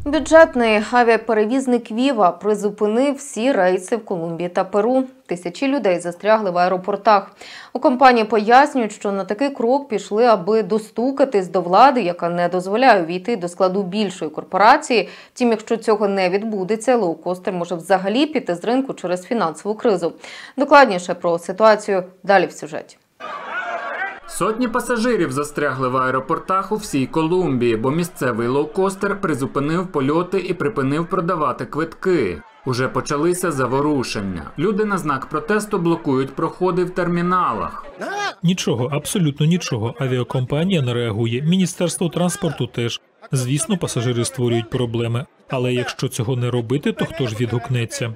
Бюджетний авіаперевізник «Віва» призупинив всі рейси в Колумбії та Перу. Тисячі людей застрягли в аеропортах. У компанії пояснюють, що на такий крок пішли, аби достукатись до влади, яка не дозволяє увійти до складу більшої корпорації. Втім, якщо цього не відбудеться, лоукостер може взагалі піти з ринку через фінансову кризу. Докладніше про ситуацію далі в сюжеті. Сотні пасажирів застрягли в аеропортах у всій Колумбії, бо місцевий лоукостер призупинив польоти і припинив продавати квитки. Уже почалися заворушення. Люди на знак протесту блокують проходи в терміналах. Нічого, абсолютно нічого. Авіакомпанія не реагує, Міністерство транспорту теж. Звісно, пасажири створюють проблеми. Але якщо цього не робити, то хто ж відгукнеться?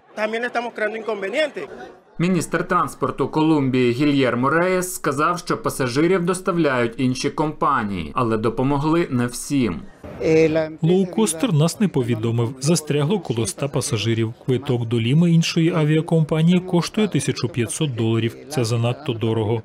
Міністр транспорту Колумбії Гільєрмо Реєс сказав, що пасажирів доставляють інші компанії, але допомогли не всім. Лоукостер нас не повідомив. Застрягло коло 100 пасажирів. Квиток до Ліми іншої авіакомпанії коштує $1500. Це занадто дорого.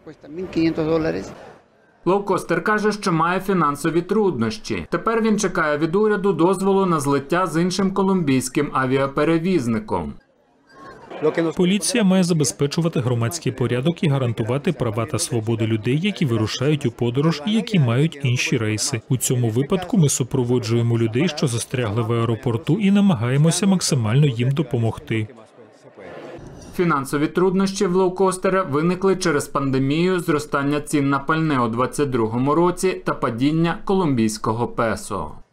Лоукостер каже, що має фінансові труднощі. Тепер він чекає від уряду дозволу на злиття з іншим колумбійським авіаперевізником. Поліція має забезпечувати громадський порядок і гарантувати права та свободи людей, які вирушають у подорож і які мають інші рейси. У цьому випадку ми супроводжуємо людей, що застрягли в аеропорту, і намагаємося максимально їм допомогти. Фінансові труднощі в лоукостера виникли через пандемію, зростання цін на пальне у 2022 році та падіння колумбійського песо.